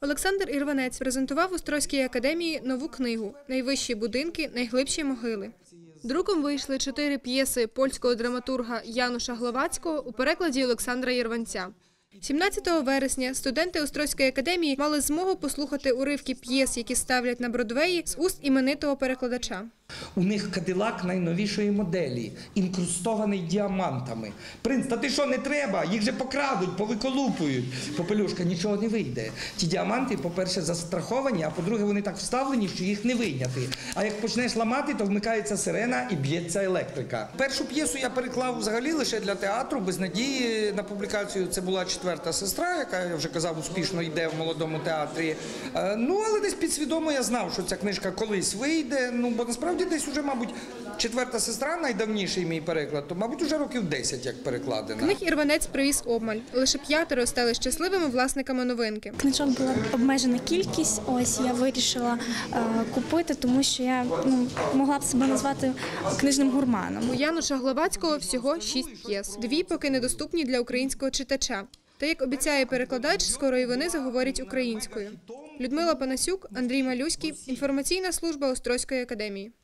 Олександр Ірванець презентував в Острозькій академії нову книгу «Найвищі будинки, найглибші могили». Друком вийшли 4 п'єси польського драматурга Януша Гловацького у перекладі Олександра Єрванця. 17 вересня студенти Острозької академії мали змогу послухати уривки п'єс, які ставлять на Бродвеї, з уст іменитого перекладача. У них кадилак найновішої моделі, інкрустований діамантами. Принц, та ти що, не треба? Їх же покрадуть, повиколупують. Попелюшка, нічого не вийде. Ті діаманти, по-перше, застраховані, а по-друге, вони так вставлені, що їх не вийняти. А як почнеш ламати, то вмикається сирена і б'ється електрика. Першу п'єсу я переклав взагалі лише для театру, без надії на публікацію. Це була «Четверта сестра», яка, я вже казав, успішно йде в Молодому театрі. Але десь підсвідомо я знав, що ця книжка колись вийде, бо насправді десь уже, мабуть, «Четверта сестра» найдавніший мій переклад, то, мабуть, уже років 10 як перекладена. Книг Ірванець привіз обмаль. Лише 5 стали щасливими власниками новинки. Книжок була обмежена кількість, ось я вирішила купити, тому що я могла б себе назвати книжним гурманом. У Януша Гловацького всього 6 п'єс. 2 поки недоступні для українського читача. Та, як обіцяє перекладач, скоро і вони заговорять українською. Людмила Панасюк, Андрій Малюський. Інформаційна служба Острозької академії.